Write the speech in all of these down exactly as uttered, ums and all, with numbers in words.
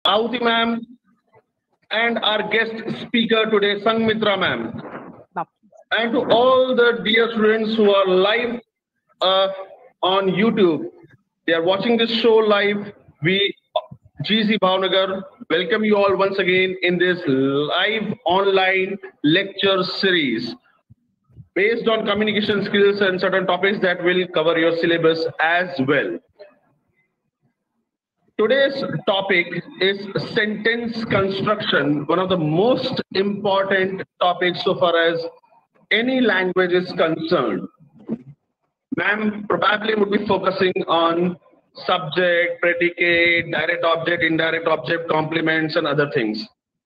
Ahuti ma'am, and our guest speaker today, Sanghmitra ma'am. And to all the dear students who are live uh, on YouTube, they are watching this show live. We, G C Bhavnagar, welcome you all once again in this live online lecture series based on communication skills and certain topics that will cover your syllabus as well. Today's topic is sentence construction, one of the most important topics so far as any language is concerned. Ma'am probably would be focusing on subject, predicate, direct object, indirect object, complements, and other things.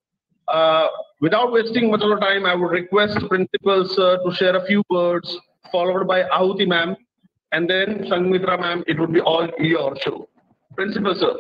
Uh, without wasting much of the time, I would request Principal Sir to share a few words, followed by Ahuti ma'am, and then Sanghmitra ma'am. It would be all your show. Principal Sir.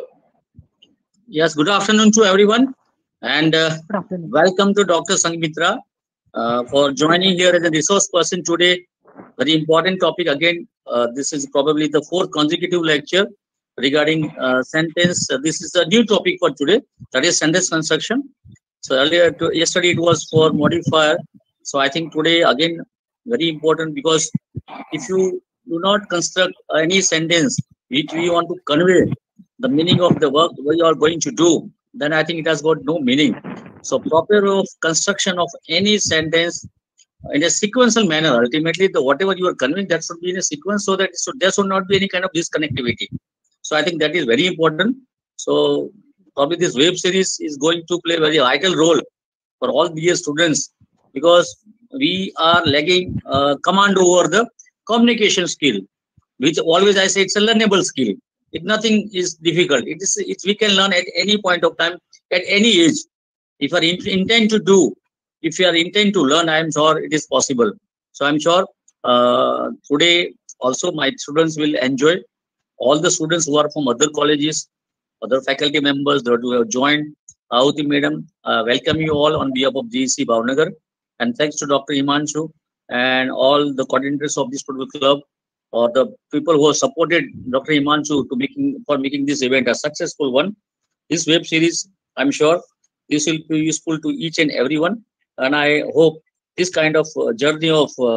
Yes, good afternoon to everyone, and uh, welcome to Doctor Sanghmitra uh, for joining here as a resource person today. Very important topic again. Uh, this is probably the fourth consecutive lecture regarding uh, sentence. Uh, this is a new topic for today, that is sentence construction. So earlier, to, yesterday it was for modifier. So I think today again very important, because if you do not construct any sentence which we want to convey the meaning of the work we are going to do, then I think it has got no meaning. So proper of construction of any sentence in a sequential manner, ultimately the whatever you are conveying, that should be in a sequence, so that so there should not be any kind of disconnectivity. So I think that is very important. So probably this web series is going to play a very vital role for all dear students, because we are lagging uh, command over the communication skill, which always I say it's a learnable skill. It nothing is difficult. It is it's we can learn at any point of time, at any age. If you are in, intend to do, if you are intend to learn, I am sure it is possible. So I am sure uh, today also my students will enjoy. All the students who are from other colleges, other faculty members that who have joined, Ahuti madam, uh, welcome you all on behalf of G C Bhavnagar, and thanks to Doctor Himanshu and all the coordinators of this particular club, or the people who have supported Doctor Himanshu to making for making this event a successful one. This web series, I'm sure this will be useful to each and everyone, and I hope this kind of uh, journey of uh,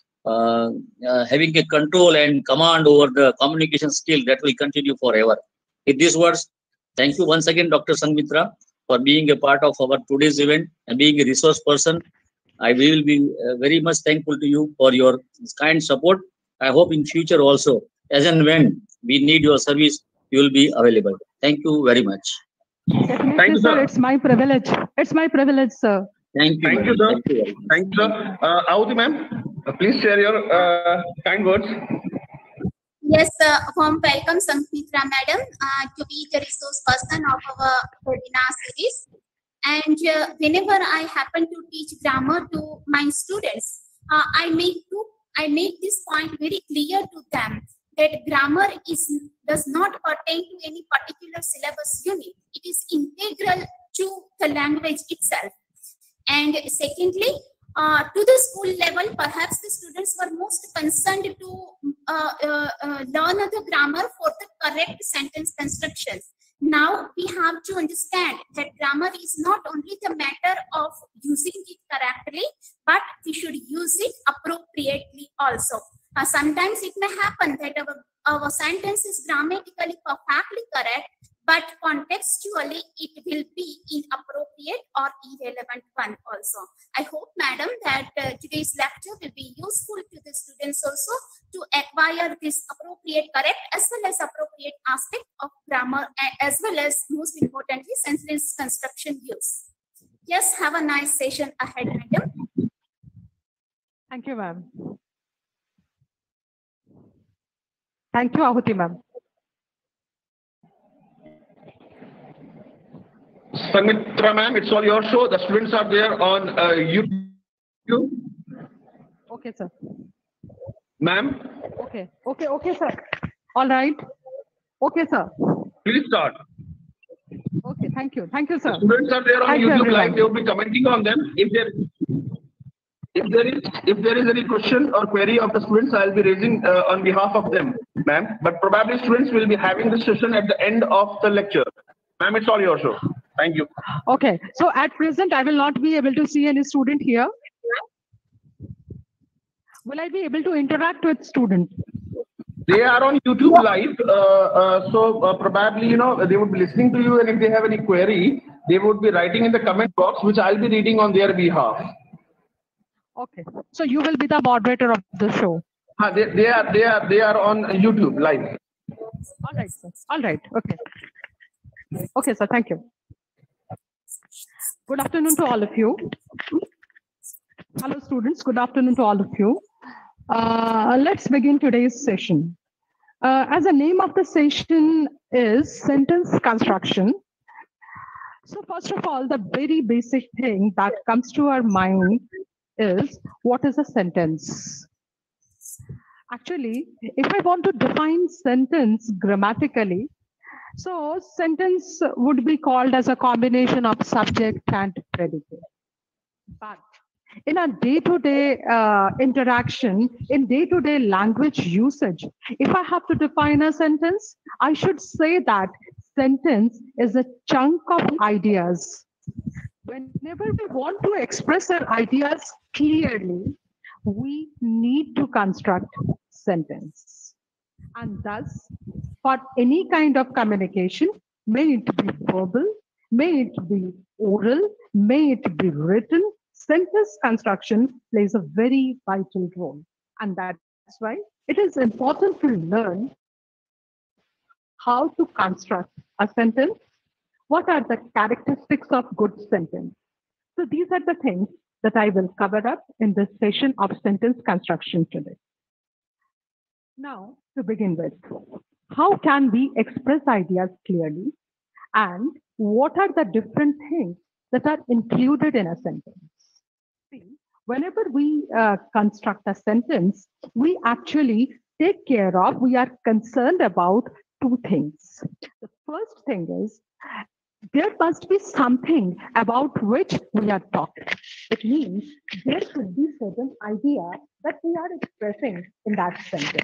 uh, uh, having a control and command over the communication skill, that will continue forever. With these words, thank you once again, Doctor Sanghmitra, for being a part of our today's event and being a resource person. I will be uh, very much thankful to you for your kind support. I hope in future also, as and when we need your service, you will be available. Thank you very much. Definitely, Thank you, sir. sir. It's my privilege. It's my privilege, sir. Thank you. Thank you, sir. Thank you, Thank you sir. Uh, Ahuti ma'am, uh, please share your uh, kind words. Yes, uh, warm welcome, Sanghmitra madam, uh, to be the resource person of our webinar series. And uh, whenever I happen to teach grammar to my students, uh, I make two I make this point very clear to them that grammar is does not pertain to any particular syllabus unit. It is integral to the language itself. And secondly, uh, to the school level, perhaps the students were most concerned to uh, uh, uh, learn the grammar for the correct sentence constructions. Now we have to understand that grammar is not only the matter of using it correctly, but we should use it appropriately also. Uh, sometimes it may happen that our, our sentence is grammatically perfectly correct, but contextually it will be inappropriate or irrelevant one also. I hope, madam, that uh, today's lecture will be useful to the students also to acquire this appropriate, correct, as well as appropriate aspect of grammar, as well as, most importantly, sentence construction use. Yes, have a nice session ahead, madam. Thank you, ma'am. Thank you, Ahuti ma'am. Sanghmitra ma'am, it's all your show. The students are there on uh, YouTube. Okay, sir. Ma'am? Okay, okay, okay, sir. All right. Okay, sir. Please start. Okay, thank you. Thank you, sir. The students are there on thank YouTube you, live. They will be commenting on them. If there, if there is, if there is any question or query of the students, I'll be raising uh, on behalf of them, ma'am. But probably students will be having this session at the end of the lecture. Ma'am, it's all your show. Thank you. Okay, so at present, I will not be able to see any student here. Will I be able to interact with student? They are on YouTube live, uh, uh, so uh, probably, you know, they would be listening to you, and if they have any query, they would be writing in the comment box, which I'll be reading on their behalf. Okay, so you will be the moderator of the show. Uh, they, they are they are they are on YouTube live. All right, sir. All right. Okay. Okay, sir. Thank you. Good afternoon to all of you. Hello, students. Good afternoon to all of you. Uh, let's begin today's session. Uh, as the name of the session is sentence construction. So first of all, the very basic thing that comes to our mind is what is a sentence? Actually, if I want to define sentence grammatically, so sentence would be called as a combination of subject and predicate. But in a day-to-day uh, interaction, in day-to-day language usage, if I have to define a sentence, I should say that sentence is a chunk of ideas. Whenever we want to express our ideas clearly, we need to construct sentence. And thus, for any kind of communication, may it be verbal, may it be oral, may it be written, sentence construction plays a very vital role. And that's why it is important to learn how to construct a sentence. What are the characteristics of good sentence? So these are the things that I will cover up in this session of sentence construction today. Now, to begin with, how can we express ideas clearly? And what are the different things that are included in a sentence? See, whenever we uh, construct a sentence, we actually take care of, we are concerned about two things. The first thing is, there must be something about which we are talking. It means there should be certain idea that we are expressing in that sentence,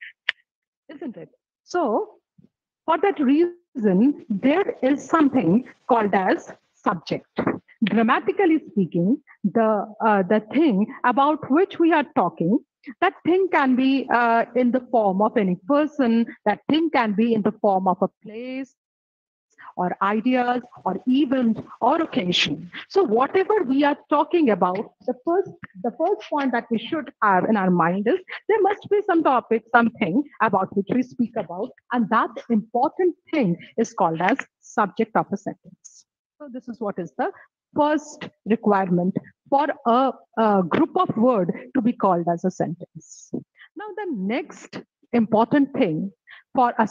isn't it? So, for that reason, there is something called as subject. Grammatically speaking, the uh, the thing about which we are talking, that thing can be uh, in the form of any person, that thing can be in the form of a place, or ideas, or event, or occasion. So whatever we are talking about, the first, the first point that we should have in our mind is there must be some topic, something about which we speak about, and that important thing is called as subject of a sentence. So this is what is the first requirement for a, a group of word to be called as a sentence. Now the next important thing for a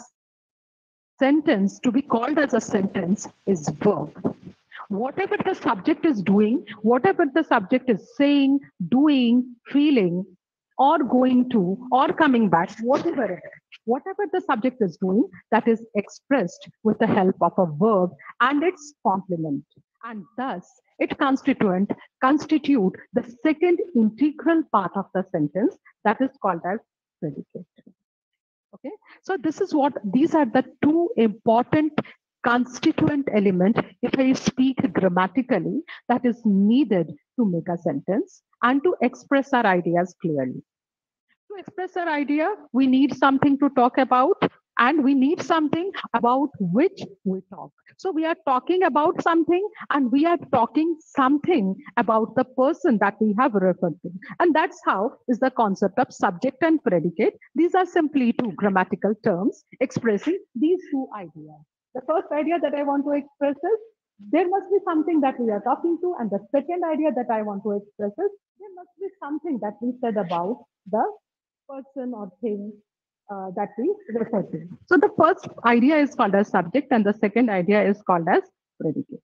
sentence to be called as a sentence is verb. Whatever the subject is doing, whatever the subject is saying, doing, feeling, or going to, or coming back, whatever it is, whatever the subject is doing, that is expressed with the help of a verb and its complement. And thus, it constituent, constitute the second integral part of the sentence that is called as predicate. Okay, so this is what, these are the two important constituent element, if I speak grammatically, that is needed to make a sentence and to express our ideas clearly. To express our idea, we need something to talk about, and we need something about which we talk. So we are talking about something, and we are talking something about the person that we have referred to. And that's how is the concept of subject and predicate. These are simply two grammatical terms expressing these two ideas. The first idea that I want to express is there must be something that we are talking to, and the second idea that I want to express is there must be something that we said about the person or thing uh, that we refer to. So the first idea is called as subject, and the second idea is called as predicate.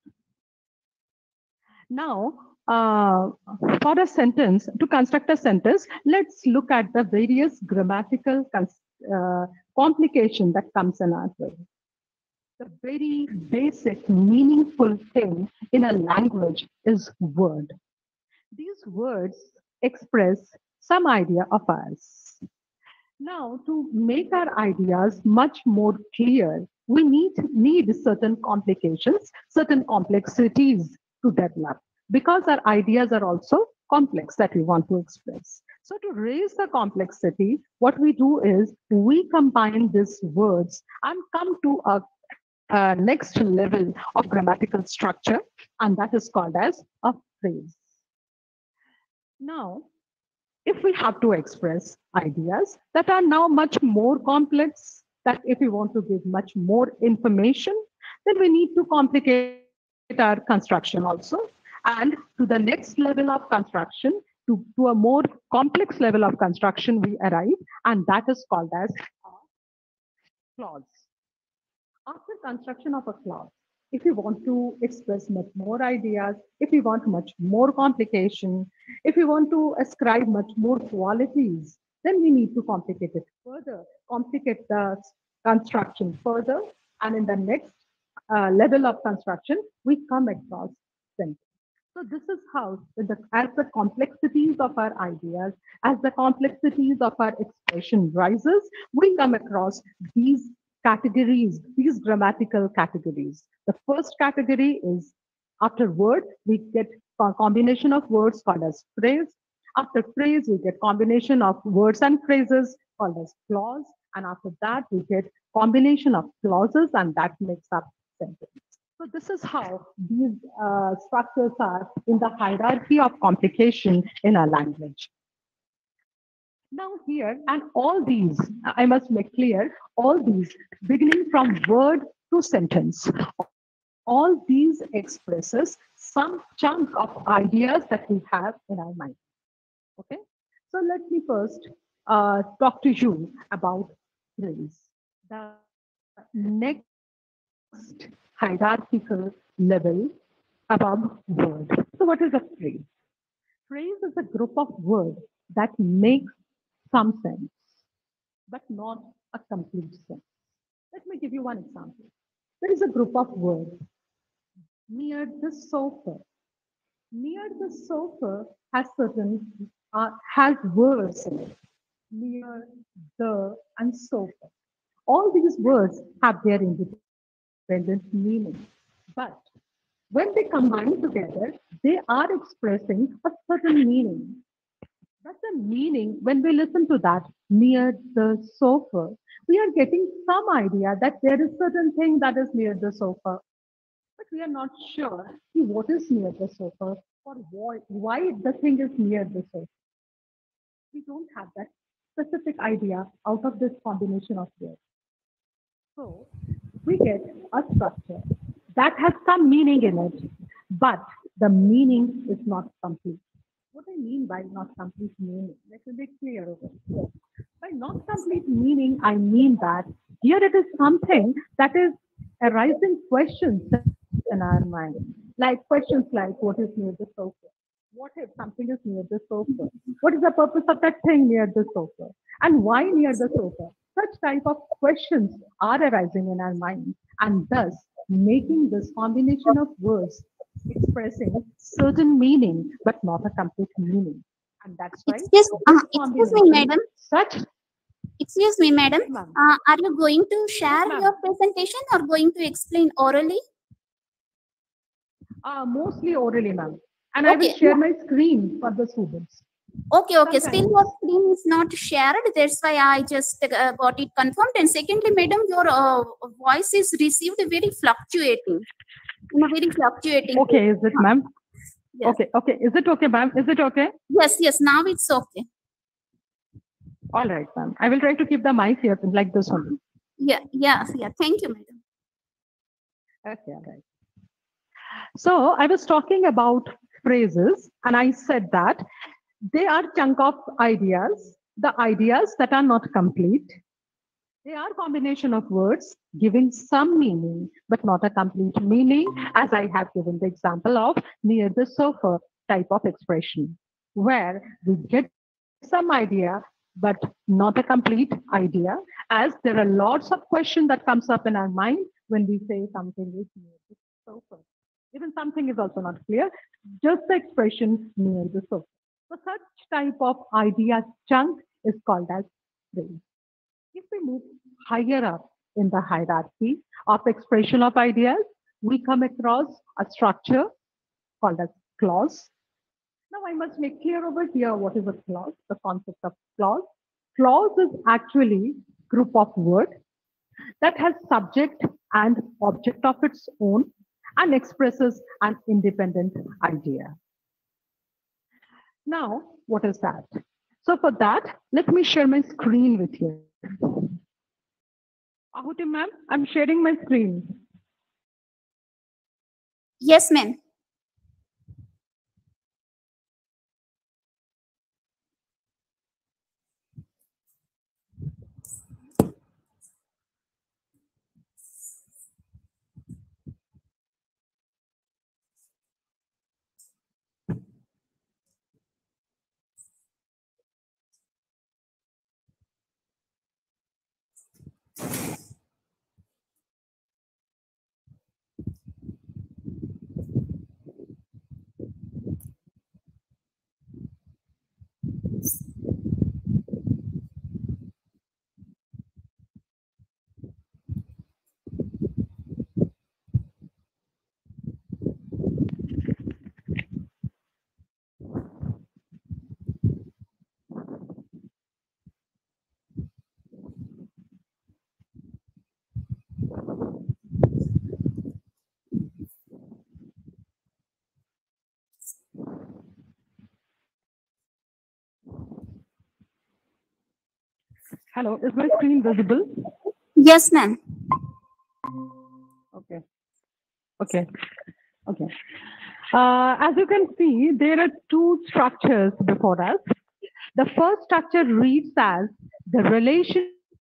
Now, uh, for a sentence, to construct a sentence, let's look at the various grammatical uh, complication that comes in our way. The very basic, meaningful thing in a language is word. These words express some idea of us. Now, to make our ideas much more clear, we need, need certain complications, certain complexities to develop, because our ideas are also complex that we want to express. So to raise the complexity, what we do is we combine these words and come to a, a next level of grammatical structure, and that is called as a phrase. Now, if we have to express ideas that are now much more complex, that if we want to give much more information, then we need to complicate our construction also. And to the next level of construction, to, to a more complex level of construction, we arrive, and that is called as a clause. After construction of a clause, if you want to express much more ideas, if you want much more complication, if you want to ascribe much more qualities, then we need to complicate it further, complicate the construction further. And in the next uh, level of construction, we come across sentence. So this is how, the, as the complexities of our ideas, as the complexities of our expression rises, we come across these categories, these grammatical categories. The first category is, after word, we get a combination of words called as phrase. After phrase, we get combination of words and phrases called as clause. And after that, we get combination of clauses, and that makes up sentence. So this is how these uh, structures are in the hierarchy of complication in our language. Now here, and all these, I must make clear, all these, beginning from word to sentence, all these expresses some chunk of ideas that we have in our mind. Okay, so let me first uh, talk to you about phrase, the next hierarchical level above word. So what is a phrase? Phrase is a group of words that make some sense, but not a complete sense. Let me give you one example. There is a group of words. Near the sofa. Near the sofa has certain, uh, has words in it. Near, the, and sofa. All these words have their independent meaning. But when they combine together, they are expressing a certain meaning. That's the meaning. When we listen to that, near the sofa, we are getting some idea that there is certain thing that is near the sofa, but we are not sure what is near the sofa or why, why the thing is near the sofa. We don't have that specific idea out of this combination of words. So we get a structure that has some meaning in it, but the meaning is not complete. What I mean by not complete meaning, let me be clear over here. By not complete meaning, I mean that here it is something that is arising questions in our mind, like questions like, what is near the sofa? What if something is near the sofa? What is the purpose of that thing near the sofa? And why near the sofa? Such type of questions are arising in our mind, and thus making this combination of words expressing certain meaning, but not a complete meaning. And that's why. Excuse, uh, excuse me, madam. Such. Excuse me, madam. Uh, are you going to share yes, your presentation or going to explain orally? Uh, mostly orally, ma'am. And okay. I will share my screen for the students. Okay, okay. Sometimes. Still, your screen is not shared. That's why I just uh, got it confirmed. And secondly, madam, your uh, voice is received very fluctuating. In a very fluctuating. Okay, is it, ma'am? Yes. Okay, okay. Is it okay, ma'am? Is it okay? Yes, yes. Now it's okay. All right, ma'am. I will try to keep the mic here like this one. Yeah, yeah, yeah. Thank you, madam. Okay, all right. So I was talking about phrases, and I said that they are chunk of ideas, the ideas that are not complete. They are combination of words giving some meaning, but not a complete meaning, as I have given the example of near the sofa type of expression, where we get some idea, but not a complete idea, as there are lots of questions that comes up in our mind when we say something is near the sofa. Even something is also not clear, just the expression near the sofa. So such type of idea chunk is called as phrase. If we move higher up in the hierarchy of expression of ideas, we come across a structure called as clause. Now I must make clear over here what is a clause, the concept of clause. Clause is actually group of words that has subject and object of its own and expresses an independent idea. Now, what is that? So for that, let me share my screen with you. Ahuti ma'am, I'm sharing my screen. Yes, ma'am. Hello, is my screen visible? Yes, ma'am. Okay. Okay. Okay. Uh, as you can see, there are two structures before us. The first structure reads as the relation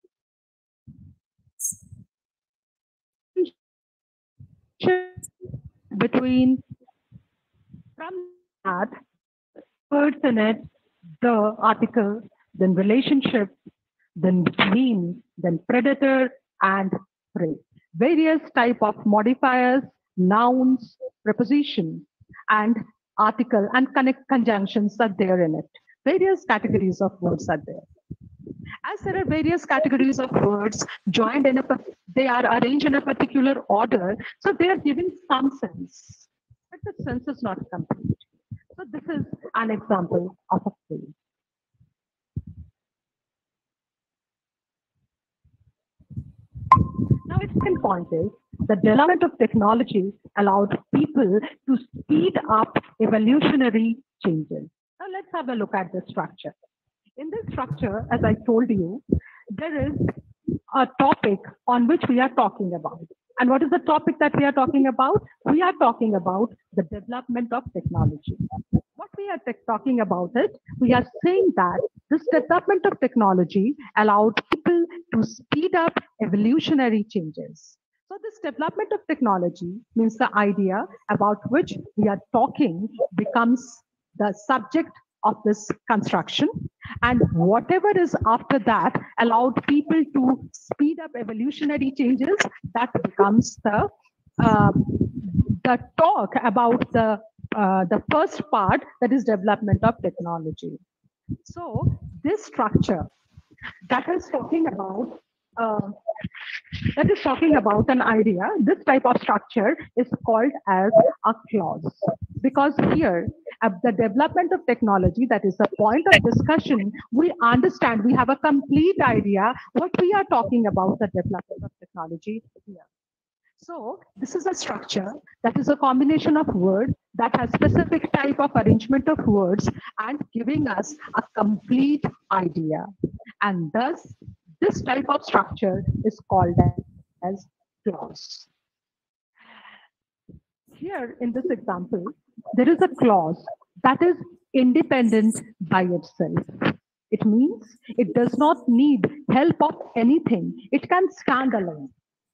between from that words in it, the article, then relationship, then between, then predator and prey. Various type of modifiers, nouns, preposition, and article and connect conjunctions are there in it. Various categories of words are there. As there are various categories of words joined in a, they are arranged in a particular order, so they are giving some sense, but the sense is not complete. So this is an example of a phrase. Now, its second point is the development of technology allowed people to speed up evolutionary changes. Now, let's have a look at the structure. In this structure, as I told you, there is a topic on which we are talking about. And what is the topic that we are talking about? We are talking about the development of technology. What we are talking about it, we are saying that this development of technology allowed people to speed up evolutionary changes. So this development of technology means the idea about which we are talking becomes the subject of this construction, and whatever is after that allowed people to speed up evolutionary changes, that becomes the uh, the talk about the uh, the first part, that is development of technology. So this structure that is talking about uh, that is talking about an idea, this type of structure is called as a clause, because here at the development of technology, that is the point of discussion, we understand, we have a complete idea what we are talking about the development of technology here. So this is a structure that is a combination of words that has specific type of arrangement of words and giving us a complete idea. And thus, this type of structure is called as clause. Here in this example, there is a clause that is independent by itself. It means it does not need help of anything. It can stand alone.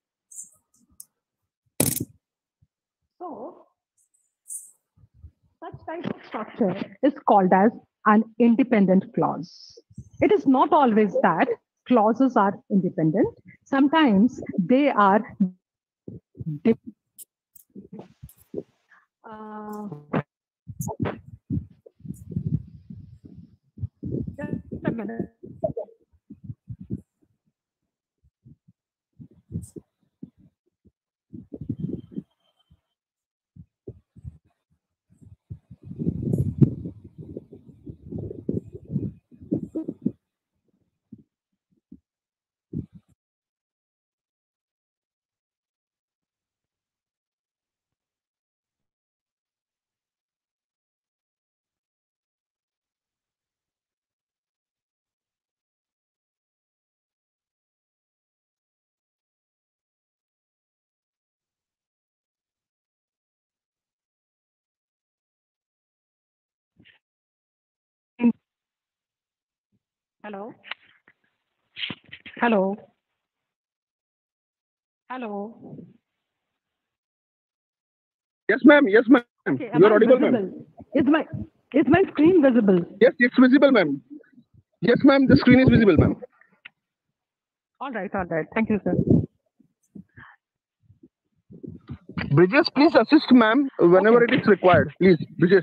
So, such type of structure is called as an independent clause. It is not always that clauses are independent. Sometimes they are uh, just a minute. Hello? Hello? Hello? Yes, ma'am. Yes, ma'am. Okay, You are audible, ma'am. Is my, is my screen visible? Yes, it's visible, ma'am. Yes, ma'am. The screen is visible, ma'am. All right, all right. Thank you, sir. Bridges, please assist, ma'am, whenever Okay. it is required. Please, Bridges.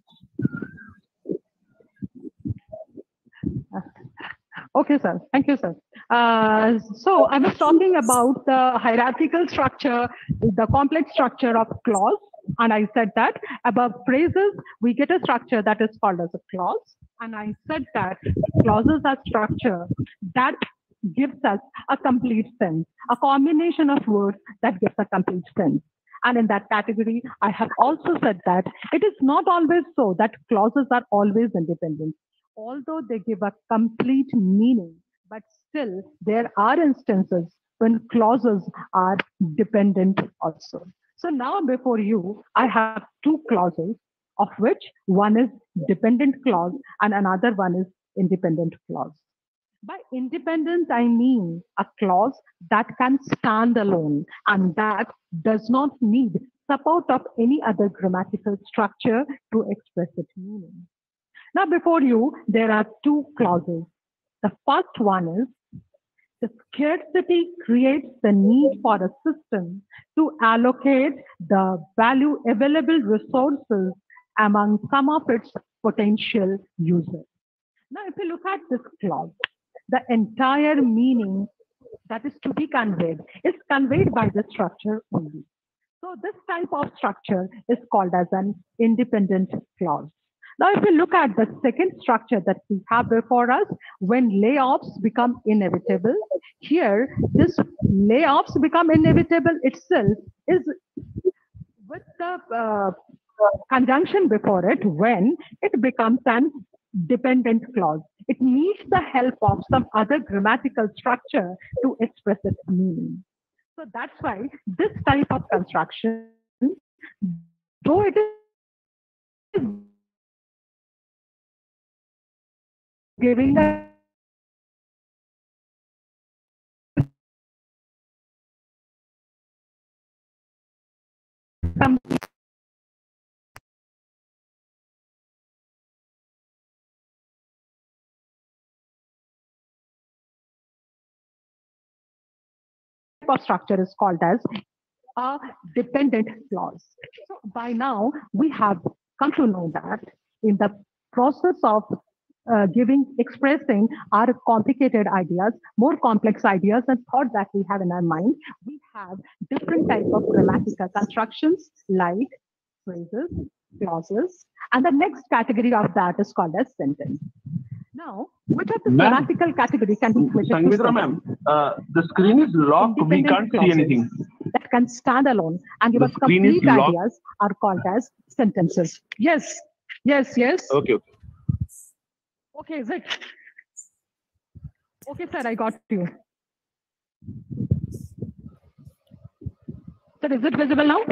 Okay, sir. Thank you, sir. Uh, so I was talking about the hierarchical structure, the complex structure of clause. And I said that above phrases, we get a structure that is called as a clause. And I said that clauses are structure that gives us a complete sense, a combination of words that gives a complete sense. And in that category, I have also said that it is not always so that clauses are always independent. Although they give a complete meaning, but still there are instances when clauses are dependent also. So now before you, I have two clauses, of which one is dependent clause and another one is independent clause. By independence, I mean a clause that can stand alone and that does not need support of any other grammatical structure to express its meaning. Now, before you, there are two clauses. The first one is the scarcity creates the need for a system to allocate the value available resources among some of its potential users. Now, if you look at this clause, the entire meaning that is to be conveyed is conveyed by the structure only. So this type of structure is called as an independent clause. Now, if you look at the second structure that we have before us, when layoffs become inevitable, here this layoffs become inevitable itself is with the uh, conjunction before it when it becomes an dependent clause. It needs the help of some other grammatical structure to express its meaning. So that's why this type of construction, though it is giving a some of structure is called as a dependent clause. So by now, we have come to know that in the process of uh, giving, expressing our complicated ideas, more complex ideas and thoughts that we have in our mind, we have different types of grammatical constructions like phrases, clauses, and the next category of that is called as sentence. Now, which of the grammatical category can be equated to Sangeeta ma'am, uh, the screen is locked. We can't see anything. That can stand alone and give The us screen is complete locked. ideas are called as sentences. Yes, yes, yes. Okay, okay. Okay, is it? Okay, sir, I got you. Sir, is it visible now?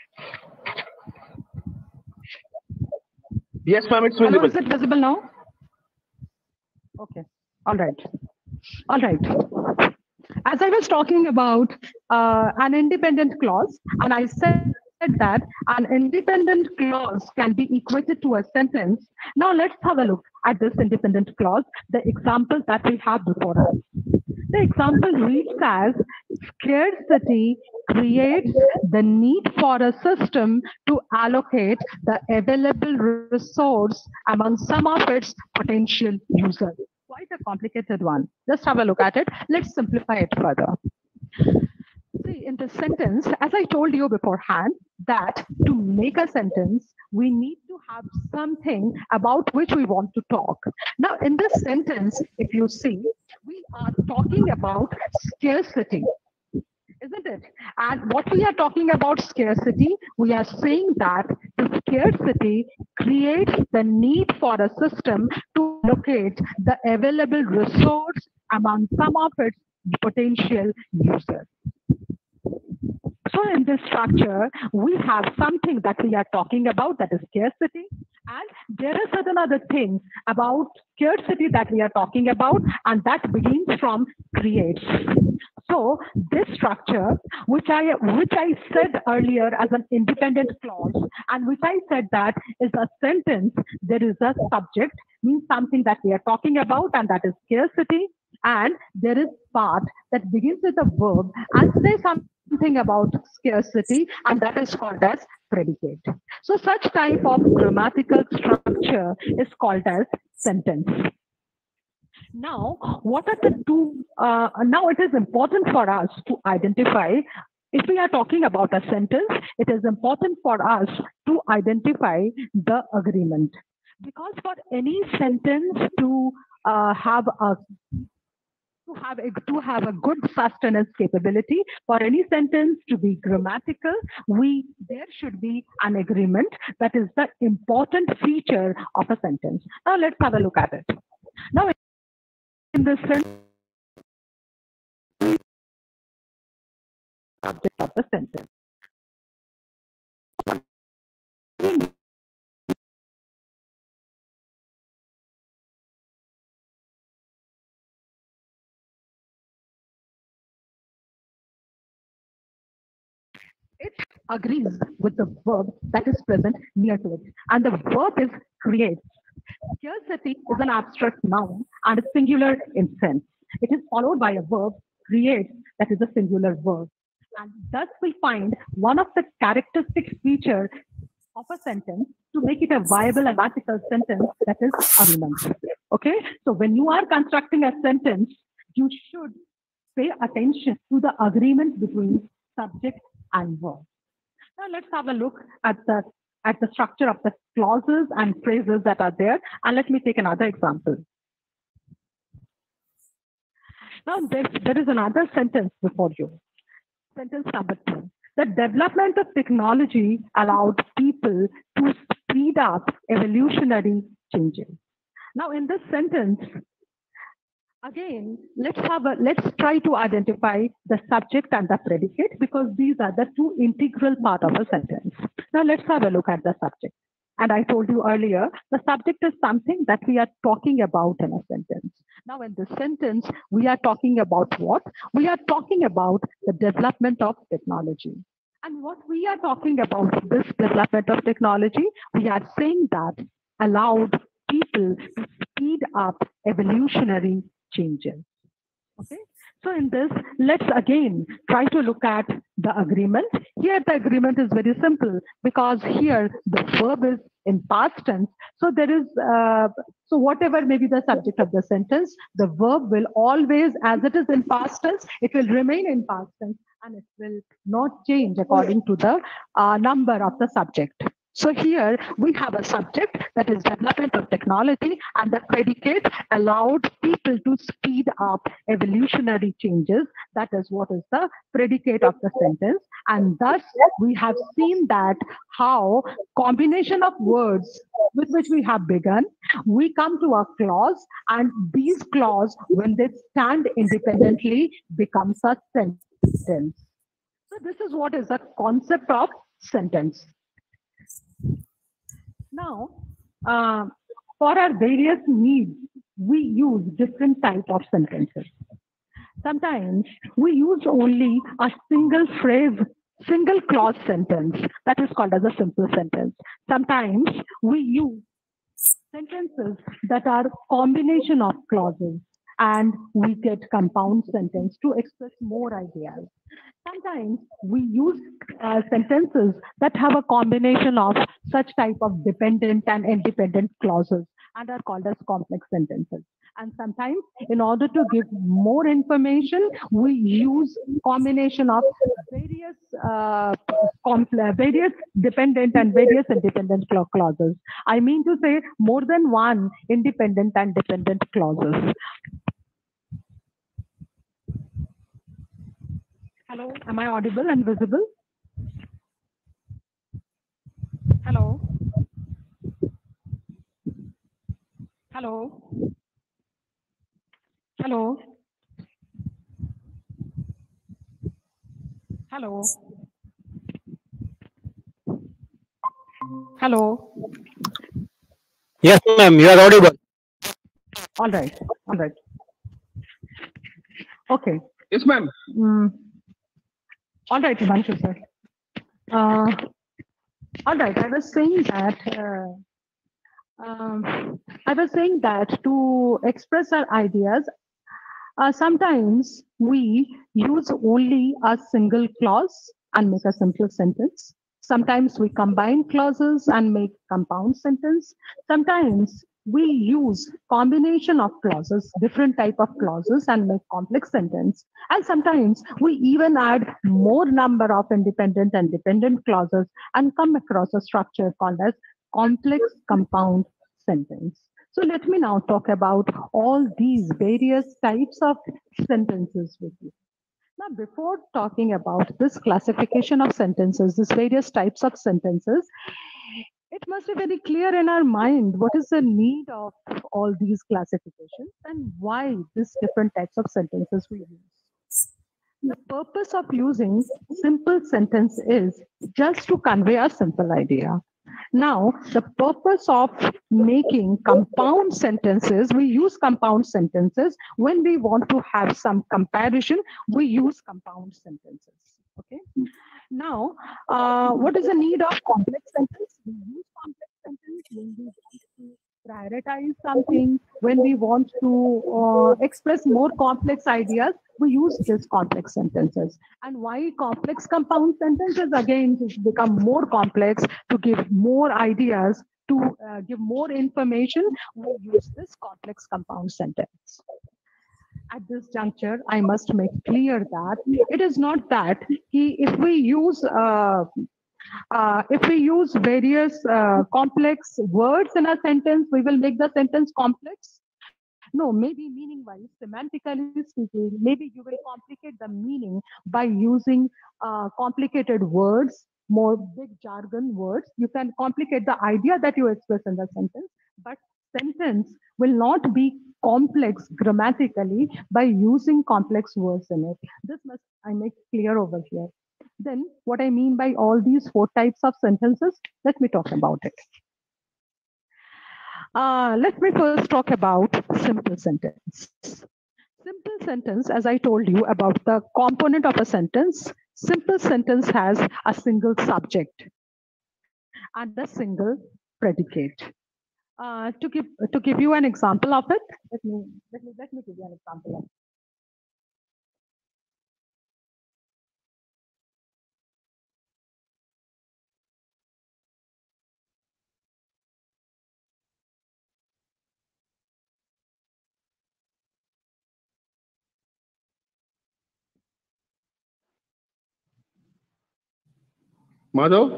Yes, ma'am, it's Hello, visible. is it visible now? Okay, all right. All right. As I was talking about uh, an independent clause, and I said that an independent clause can be equated to a sentence. Now let's have a look at this independent clause, the example that we have before us. The example reads as scarcity creates the need for a system to allocate the available resource among some of its potential users. Quite a complicated one. Just have a look at it. Let's simplify it further. See, in this sentence, as I told you beforehand, that to make a sentence, we need to have something about which we want to talk. Now, in this sentence, if you see, we are talking about scarcity, isn't it? And what we are talking about scarcity, we are saying that the scarcity creates the need for a system to allocate the available resource among some of its potential users. So in this structure, we have something that we are talking about, that is scarcity, And there are certain other things about scarcity that we are talking about, and that begins from creates. So this structure, which I which I said earlier as an independent clause, and which I said that is a sentence, there is a subject, means something that we are talking about, and that is scarcity. And there is part that begins with a verb and says something about scarcity, and that is called as predicate. So such type of grammatical structure is called as sentence. Now, what are the two, uh, now it is important for us to identify, if we are talking about a sentence, it is important for us to identify the agreement. Because for any sentence to uh, have a to have a, to have a good sustenance capability, for any sentence to be grammatical, we there should be an agreement. That is the important feature of a sentence. Now let's have a look at it. Now in the sentence, subject of the sentence. It agrees with the verb that is present near to it, and the verb is creates. Scarcity is an abstract noun and singular in sense. It is followed by a verb, creates, that is a singular verb. And thus we find one of the characteristic features of a sentence to make it a viable and grammatical sentence, that is agreement. Okay, so when you are constructing a sentence, you should pay attention to the agreement between subject and verb. Now let's have a look at the at the structure of the clauses and phrases that are there, and let me take another example. Now there, there is another sentence before you. Sentence number two. The development of technology allowed people to speed up evolutionary changes. Now in this sentence, again, let's have a let's try to identify the subject and the predicate, because these are the two integral part of a sentence. Now let's have a look at the subject. And I told you earlier, the subject is something that we are talking about in a sentence. Now in this sentence, we are talking about what? We are talking about the development of technology. And what we are talking about this development of technology, we are saying that allowed people to speed up evolutionary changes. Okay, so in this, let's again try to look at the agreement. Here the agreement is very simple, because here the verb is in past tense. So there is, uh, so whatever may be the subject of the sentence, the verb will always, as it is in past tense, it will remain in past tense, and it will not change according to the uh, number of the subject. So here we have a subject, that is development of technology, and the predicate allowed people to speed up evolutionary changes. That is what is the predicate of the sentence. And thus we have seen that how combination of words with which we have begun, we come to a clause, and these clause, when they stand independently, becomes a sentence. So this is what is the concept of sentence. Now, uh, for our various needs, we use different types of sentences. Sometimes we use only a single phrase, single clause sentence, that is called as a simple sentence. Sometimes we use sentences that are combination of clauses, and we get compound sentence to express more ideas. Sometimes we use uh, sentences that have a combination of such type of dependent and independent clauses, and are called as complex sentences. And sometimes, in order to give more information, we use combination of various uh, various dependent and various independent clauses. I mean to say more than one independent and dependent clauses. Hello, am I audible and visible? Hello? Hello? Hello? Hello? Hello? Yes, ma'am, you are audible. All right. All right. Okay. Yes, ma'am. Mm. All right, Himanshu sir. Uh, all right. I was saying that. Uh, um, I was saying that to express our ideas, uh, sometimes we use only a single clause and make a simple sentence. Sometimes we combine clauses and make compound sentence. Sometimes we use combination of clauses, different type of clauses, and make complex sentence. And sometimes we even add more number of independent and dependent clauses and come across a structure called as complex compound sentence. So let me now talk about all these various types of sentences with you. Now, before talking about this classification of sentences, these various types of sentences, it must be very clear in our mind what is the need of all these classifications and why these different types of sentences we use. The purpose of using simple sentence is just to convey a simple idea. Now, the purpose of making compound sentences, we use compound sentences when we want to have some comparison, we use compound sentences. Okay. Now, uh, what is the need of complex sentence? We use complex sentence when we want to prioritize something, when we want to uh, express more complex ideas, we use these complex sentences. And why complex compound sentences? Again, to become more complex, to give more ideas, to uh, give more information, we use this complex compound sentence. At this juncture, I must make clear that it is not that he, if we use uh, uh, if we use various uh, complex words in a sentence, we will make the sentence complex. No, maybe meaning wise, semantically speaking, maybe you will complicate the meaning by using uh, complicated words, more big jargon words. You can complicate the idea that you express in the sentence, but sentence will not be complex grammatically by using complex words in it. This must I make clear over here. Then, what I mean by all these four types of sentences, let me talk about it. Uh, let me first talk about simple sentence. Simple sentence, as I told you about the component of a sentence, simple sentence has a single subject and a single predicate. Uh, to give to give you an example of it, let me let me let me give you an example of it. Madhav?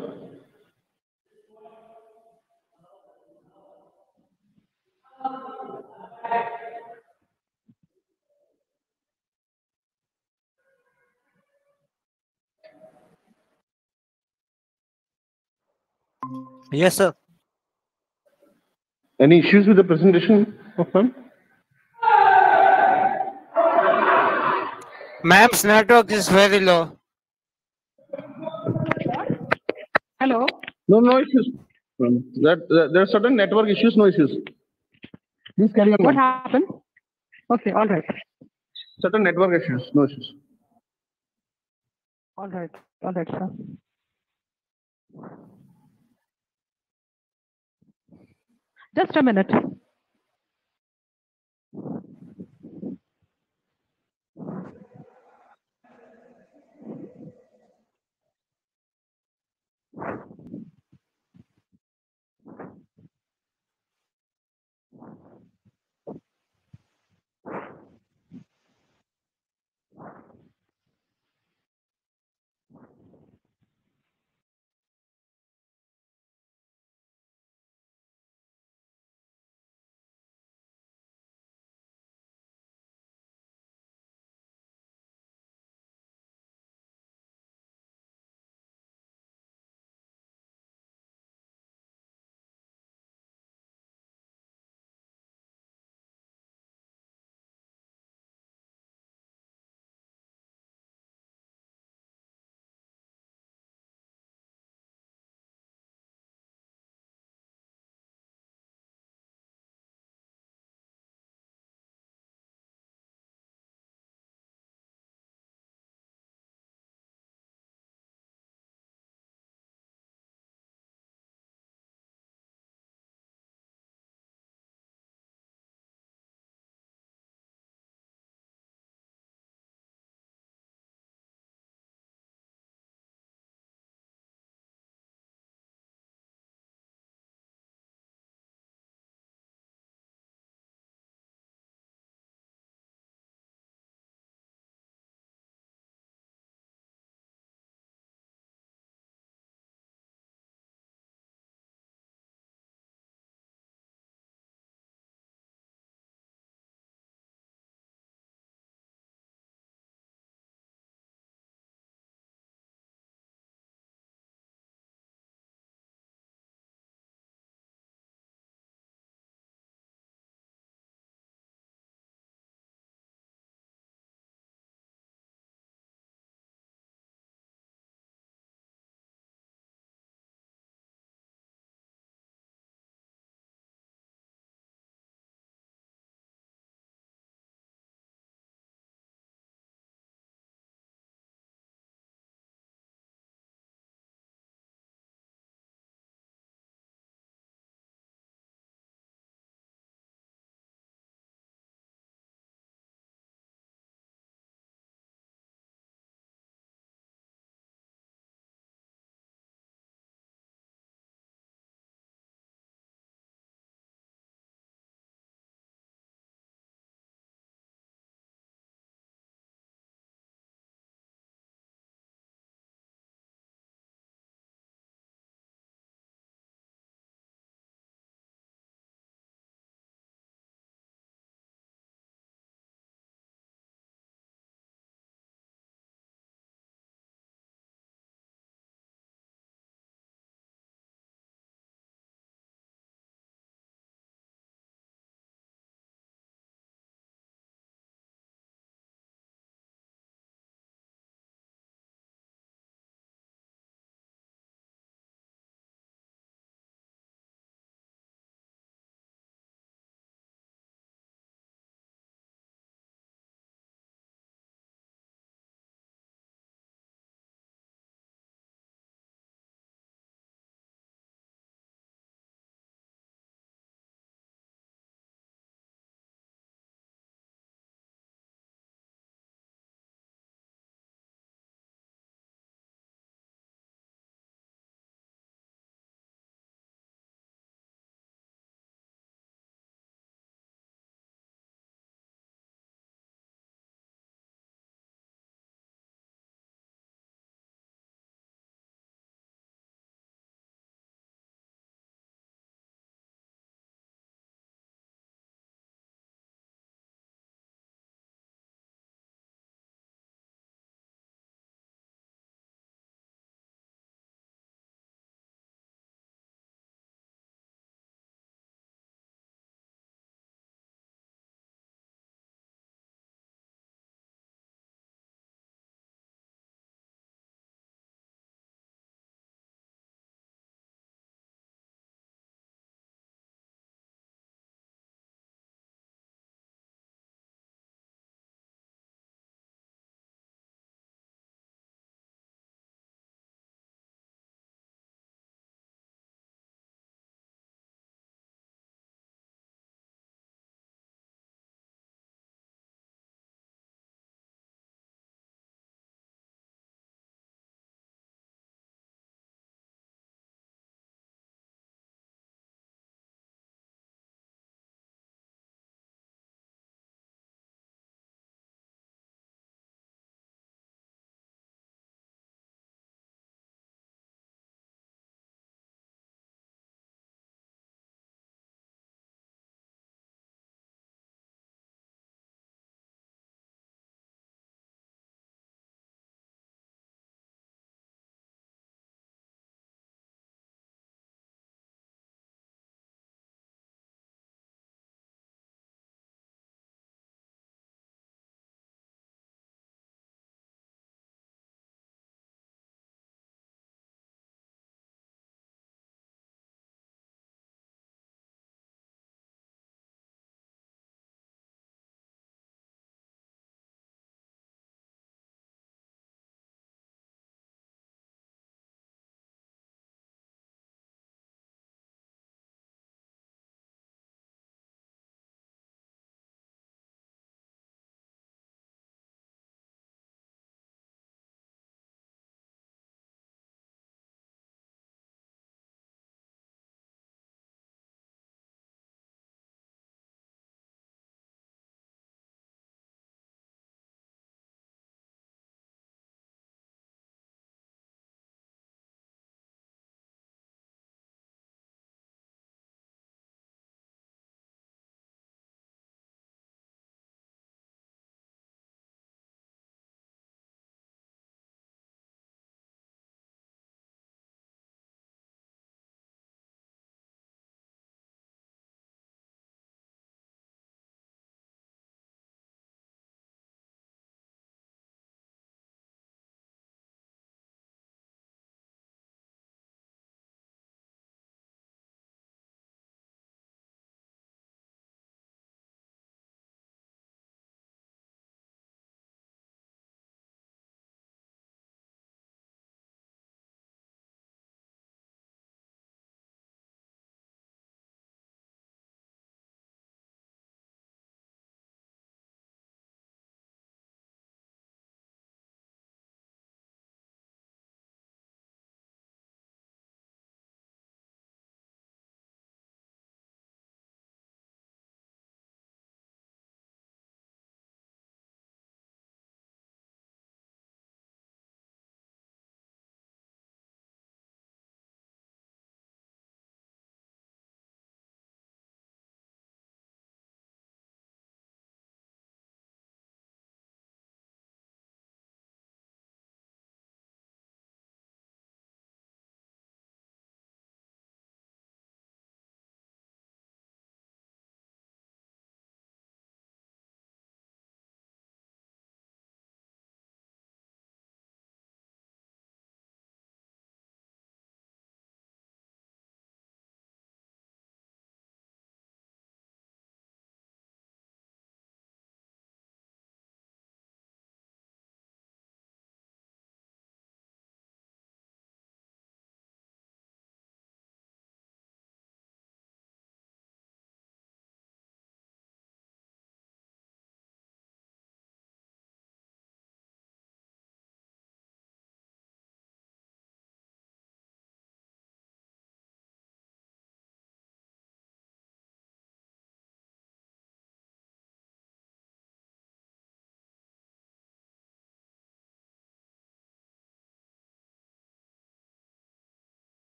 Yes, sir. Any issues with the presentation of ma'am? Ma'am's network is very low. Hello. No, no issues. Um, That, that there are certain network issues, no issues. Please carry on. What ma'am. happened? Okay, all right, Certain network issues, no issues. all right, all right, sir. Just a minute.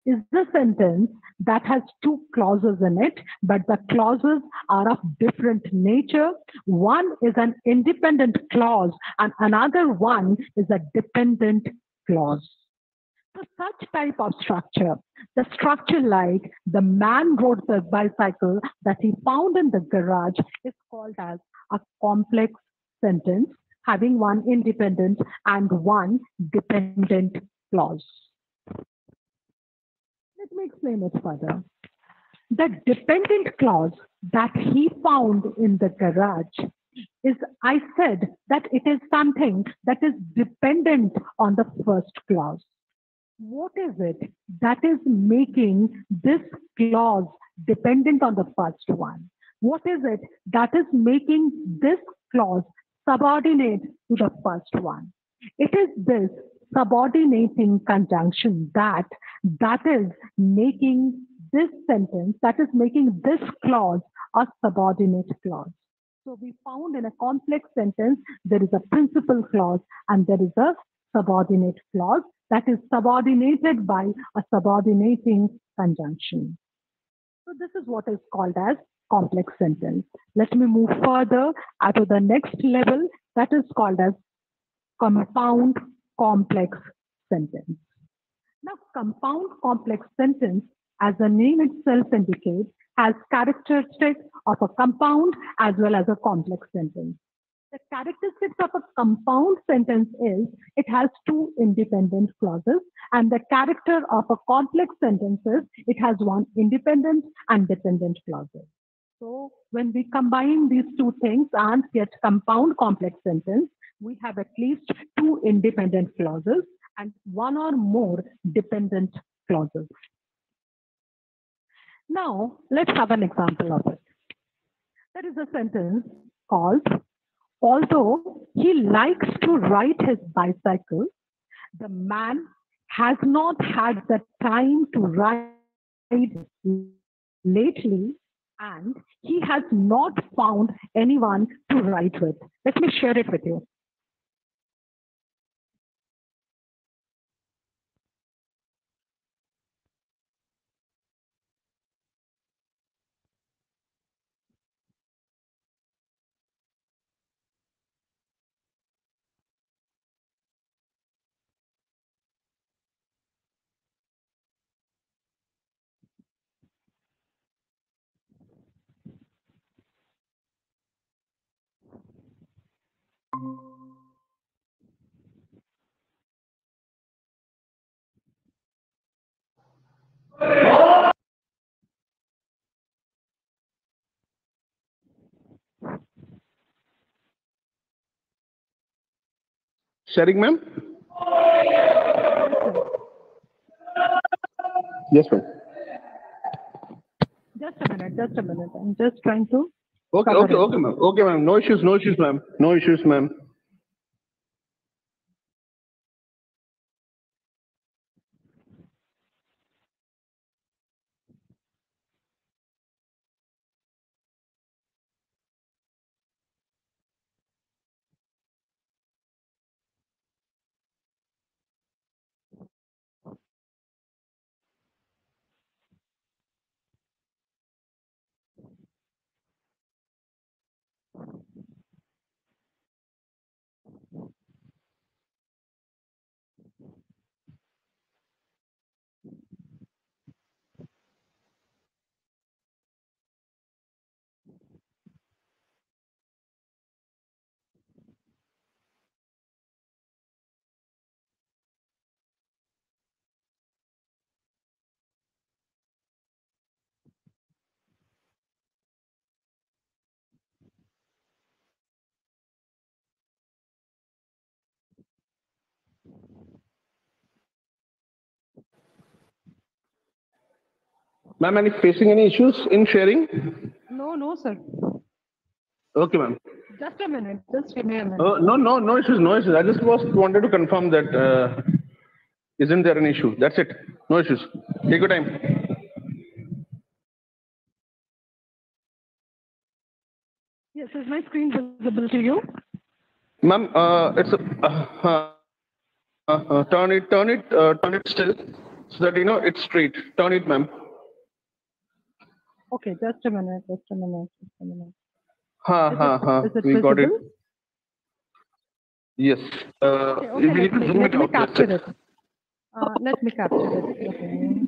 is the sentence that has two clauses in it, but the clauses are of different nature. One is an independent clause and another one is a dependent clause. So such type of structure, the structure like the man rode the bicycle that he found in the garage is called as a complex sentence having one independent and one dependent clause. Let me explain it further. The dependent clause that he found in the garage is, I said that it is something that is dependent on the first clause. What is it that is making this clause dependent on the first one? What is it that is making this clause subordinate to the first one? It is this subordinating conjunction that that is making this sentence, that is making this clause a subordinate clause. So we found in a complex sentence, there is a principal clause and there is a subordinate clause that is subordinated by a subordinating conjunction. So this is what is called as complex sentence. Let me move further to the next level that is called as compound complex sentence. Now, compound complex sentence, as the name itself indicates, has characteristics of a compound as well as a complex sentence. The characteristics of a compound sentence is it has two independent clauses, and the character of a complex sentence is it has one independent and dependent clauses. So when we combine these two things and get compound complex sentence, we have at least two independent clauses and one or more dependent clauses. Now, let's have an example of it. There is a sentence called, although he likes to ride his bicycle, the man has not had the time to ride lately, and he has not found anyone to ride with. Let me share it with you. Sharing, ma'am? Yes, ma'am. Just a minute, just a minute. I'm just trying to. Okay, okay, okay, ma'am. Okay, ma'am. No issues, no issues, ma'am. No issues, ma'am. Ma'am, are you facing any issues in sharing? No, no, sir. Okay, ma'am. Just a minute. Just give me a minute. Uh, no, no, no issues, no issues. I just was wanted to confirm that uh, isn't there an issue? That's it. No issues. Take your time. Yes, is my screen visible to you? Ma'am, uh, it's a, uh, uh, uh, turn it, turn it, uh, turn it still. so that you know it's straight. Turn it, ma'am. Okay, just a minute, just a minute, just a minute. Ha Is ha it, ha. is it We got it. visible? Yes. Uh, Okay, okay, we need let to me, zoom let it me out. That's capture it. it. Uh, let me capture it. Okay.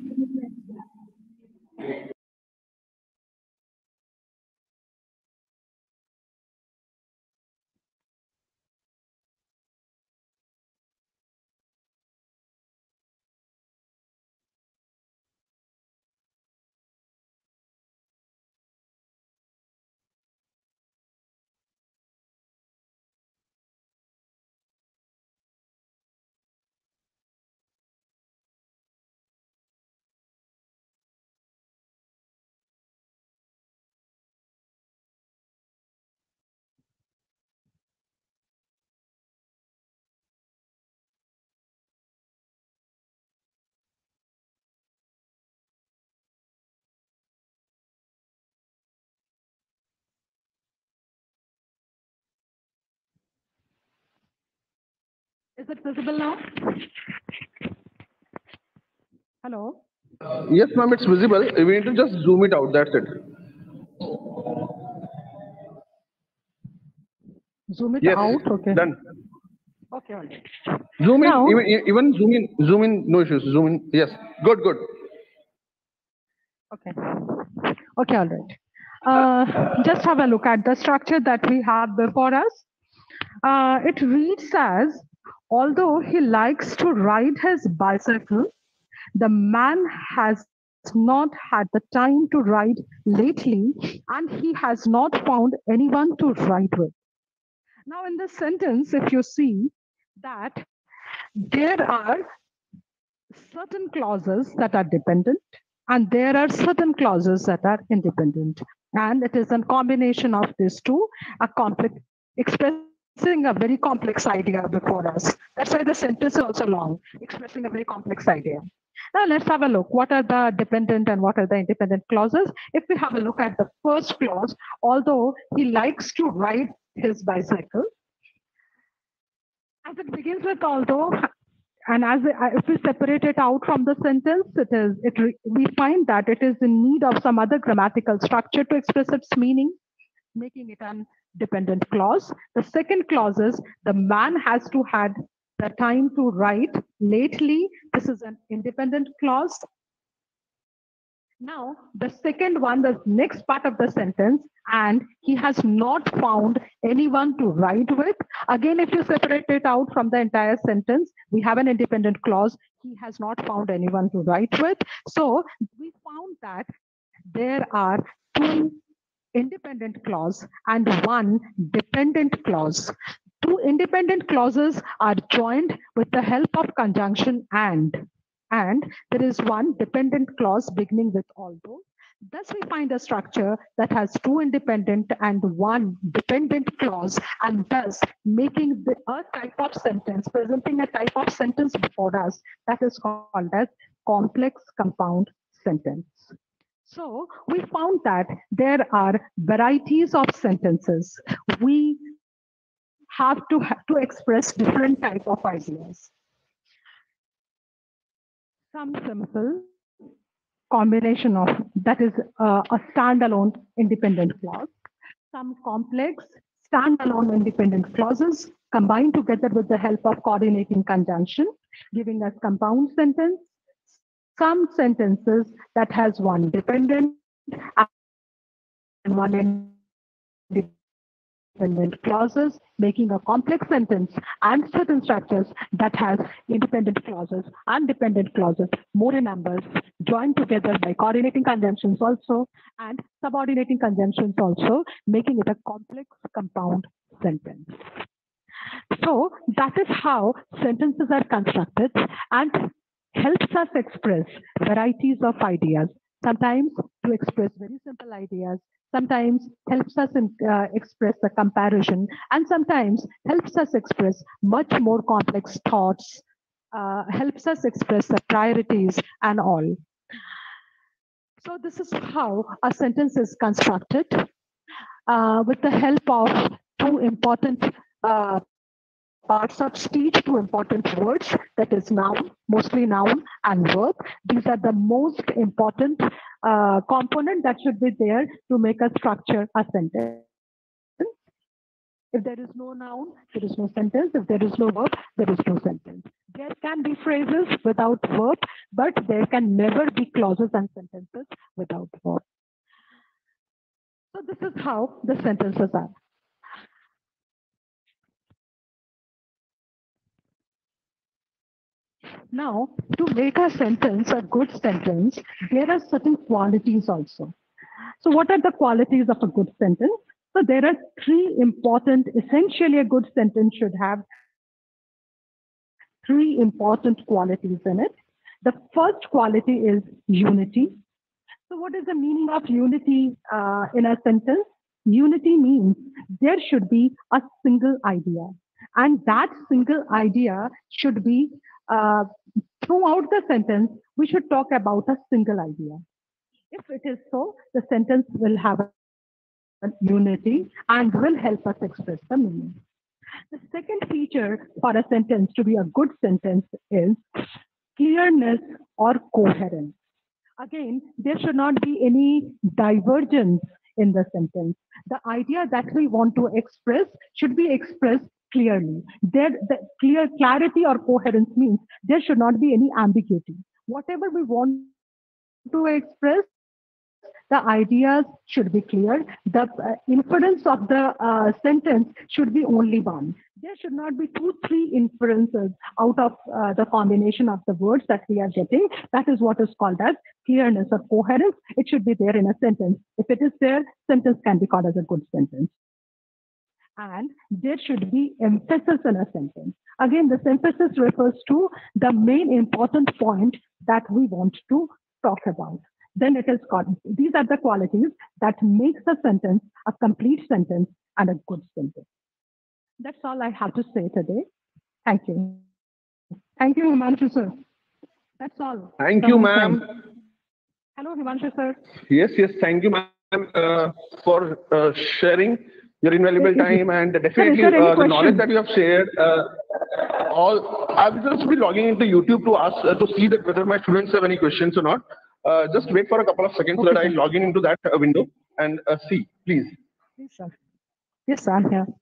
Is it visible now? Hello? Yes, ma'am, it's visible. We need to just zoom it out. That's it. Zoom it Yes. out, okay. Done. Okay, all right. Zoom in. Now- Even even zoom in. Zoom in. No issues. Zoom in. Yes. Good. Good. Okay. Okay, all right. Uh, just have a look at the structure that we have before us. Uh, it reads as, although he likes to ride his bicycle, the man has not had the time to ride lately, and he has not found anyone to ride with. Now, in this sentence, if you see that there are certain clauses that are dependent, and there are certain clauses that are independent. And it is a combination of these two, a complex, expressing a very complex idea before us. That's why the sentence is also long, expressing a very complex idea. Now let's have a look. What are the dependent and what are the independent clauses? If we have a look at the first clause, although he likes to ride his bicycle, as it begins with although, and as if we separate it out from the sentence, it is it we find that it is in need of some other grammatical structure to express its meaning, making it an dependent clause. The second clause is the man has to had the time to write lately. This is an independent clause. Now, the second one, the next part of the sentence, and he has not found anyone to write with. Again, if you separate it out from the entire sentence, we have an independent clause. He has not found anyone to write with. So we found that there are two independent clause and one dependent clause. Two independent clauses are joined with the help of conjunction and. And there is one dependent clause beginning with although. Thus, we find a structure that has two independent and one dependent clause, and thus making the, a type of sentence, presenting a type of sentence before us that is called as complex compound sentence. So we found that there are varieties of sentences. We have to have to express different type of ideas. Some simple combination of that is uh, a standalone independent clause. Some complex standalone independent clauses combined together with the help of coordinating conjunction, giving us compound sentence. Some sentences that has one dependent and one independent clauses, making a complex sentence, and certain structures that has independent clauses and dependent clauses, more in numbers, joined together by coordinating conjunctions also, and subordinating conjunctions also, making it a complex compound sentence. So that is how sentences are constructed and helps us express varieties of ideas, sometimes to express very simple ideas, sometimes helps us in, uh, express a comparison, and sometimes helps us express much more complex thoughts, uh, helps us express the priorities and all. So this is how a sentence is constructed uh, with the help of two important uh, parts of speech to important words, that is noun, mostly noun and verb. These are the most important uh, component that should be there to make a structure a sentence. If there is no noun, there is no sentence. If there is no verb, there is no sentence. There can be phrases without verb, but there can never be clauses and sentences without verb. So this is how the sentences are. Now, to make a sentence a good sentence, there are certain qualities also. So what are the qualities of a good sentence? So there are three important, essentially a good sentence should have three important qualities in it. The first quality is unity. So what is the meaning of unity uh, in a sentence? Unity means there should be a single idea. And that single idea should be, uh, throughout the sentence, we should talk about a single idea. If it is so, the sentence will have a unity and will help us express the meaning. The second feature for a sentence to be a good sentence is clearness or coherence. Again, there should not be any divergence in the sentence. The idea that we want to express should be expressed clearly. There, the clear clarity or coherence means there should not be any ambiguity. Whatever we want to express, the ideas should be clear. The uh, inference of the uh, sentence should be only one. There should not be two, three inferences out of uh, the combination of the words that we are getting. That is what is called as clearness or coherence. It should be there in a sentence. If it is there, sentence can be called as a good sentence. And there should be emphasis in a sentence. Again, this emphasis refers to the main important point that we want to talk about. Then it is called, these are the qualities that makes a sentence a complete sentence and a good sentence. That's all I have to say today. Thank you. Thank you, Himanshu sir. That's all. Thank you, ma'am. Hello, Himanshu sir. Yes, yes. Thank you, ma'am, uh, for uh, sharing your invaluable time and definitely uh, the knowledge that you have shared. Uh, all I will just be logging into YouTube to ask uh, to see that whether my students have any questions or not. Uh, just wait for a couple of seconds okay, so that I log in into that uh, window and uh, see, please. Yes, sir. Yes, sir, I'm here.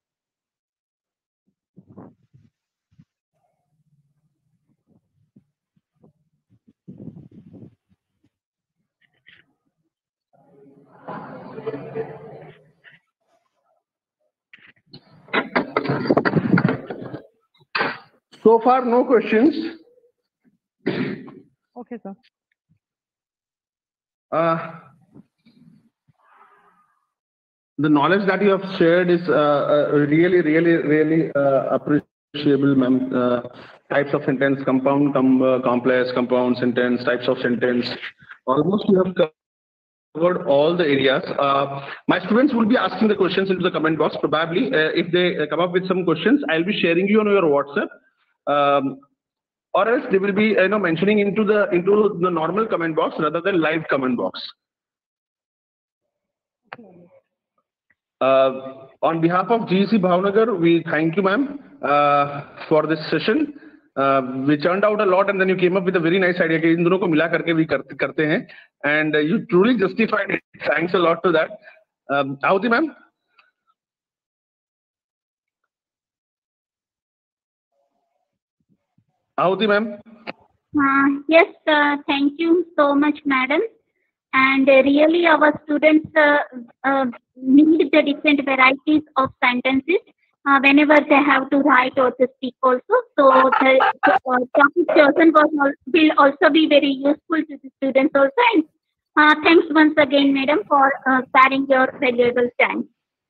So far, no questions. Okay, sir. Uh, the knowledge that you have shared is uh, uh, really, really, really uh, appreciable, ma'am. Uh, types of sentence, compound, com uh, complex, compound sentence, types of sentence. Almost you have covered all the areas. Uh, my students will be asking the questions into the comment box. Probably, uh, if they uh, come up with some questions, I'll be sharing you on your WhatsApp. Um, Or else they will be, you know, mentioning into the into the normal comment box rather than live comment box. Uh, on behalf of G E C Bhavnagar, we thank you, ma'am, uh, for this session. Uh, we churned out a lot, and then you came up with a very nice idea. कि इन दोनों को मिला करके भी करते करते हैं, and uh, you truly justified it. Thanks a lot to that. Um, Ahuti, ma'am. Ahuti, ma'am. Uh, yes, uh, thank you so much, madam. And uh, really, our students uh, uh, need the different varieties of sentences uh, whenever they have to write or to speak also. So the uh, topic chosen was, will also be very useful to the students also. And uh, thanks once again, madam, for uh, sparing your valuable time.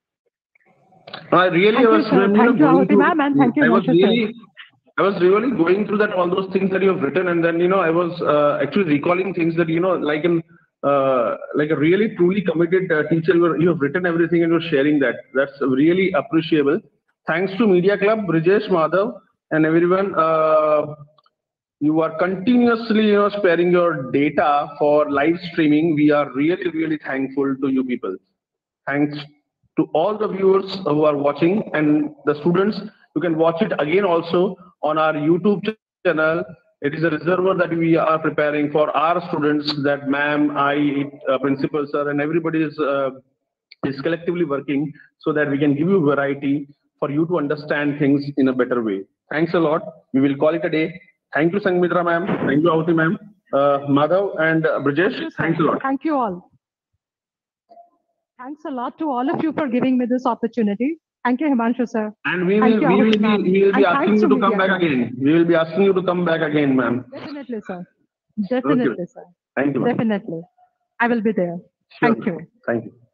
I really thank was. You, thank you, Ahuti, ma'am, and thank you, I was really. Sir. I was really going through that, all those things that you have written, and then, you know, I was uh, actually recalling things that, you know, like in, uh, like a really truly committed uh, teacher, you have written everything and you're sharing that. That's really appreciable. Thanks to Media Club, Brijesh, Madhav, and everyone. Uh, you are continuously, you know, sparing your data for live streaming. We are really, really thankful to you people. Thanks to all the viewers who are watching and the students You can watch it again also on our YouTube channel. It is a reservoir that we are preparing for our students, that ma'am, I, uh, principal sir, and everybody is, uh, is collectively working so that we can give you variety for you to understand things in a better way. Thanks a lot. We will call it a day. Thank you, Sanghmitra ma'am. Thank you, Ahuti ma'am. Uh, Madhav and uh, Brijesh, Thank you, thanks a lot. Thank you all. Thanks a lot to all of you for giving me this opportunity. Thank you, Himanshu sir. And we Thank will, you, we will Ahuti be, ma'am. we will be And asking thanks you to to come media. back again. We will be asking you to come back again, ma'am. Definitely, sir. Definitely, sir. Thank you, ma'am. Definitely. I will be there. Sure. Thank you. Thank you.